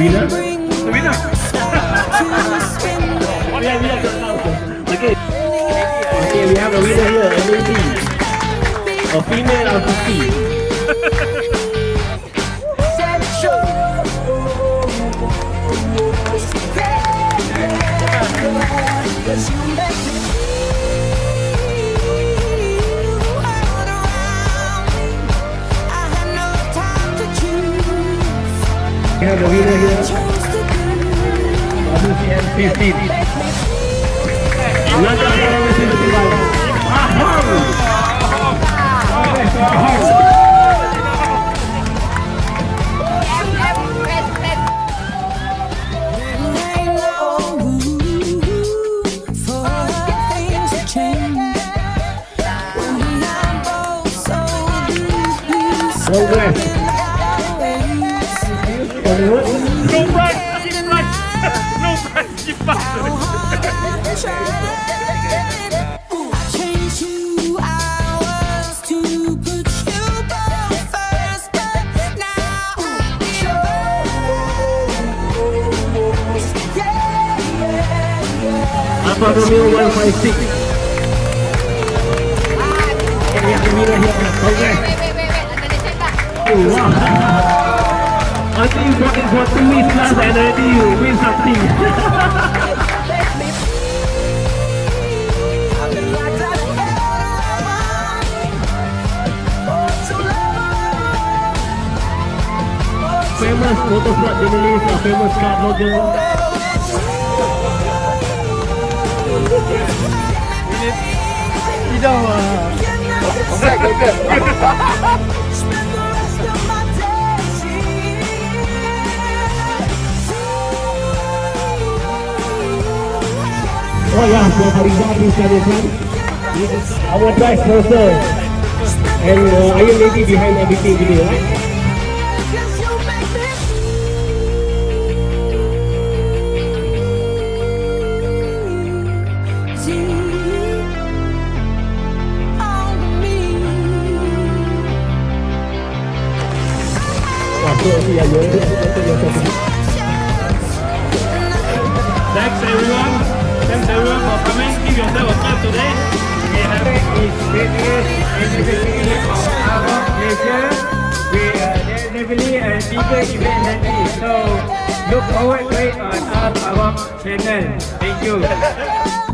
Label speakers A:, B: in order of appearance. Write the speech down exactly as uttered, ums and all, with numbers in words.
A: winner? The winner? Yeah, we have okay. Okay, we have a winner here, a lady. A female Alfisti. We have a winner here. W C M fifteen. Another Alfa Romeo fifty-one. Congrats. No price, cheap price. No price, cheap price. Alfa Romeo one five six. And we have the winner here. Congrats. Oh, wow. I think you got it for two weeks last and already you win something. Famous motorsport journalist, a famous car blogger. Tidak lah. Congrats, congrats. Oh yeah, buat hari jadi sekalian. Our drive sponsor. And uh, are you lady behind everything video, right? Thanks everyone. Thanks everyone for coming. Give yourself a clap today. We have is twentieth anniversary of AROCMalaysia. We uh, there's definitely a bigger event than this. So look forward to it on our AROC channel. Thank you.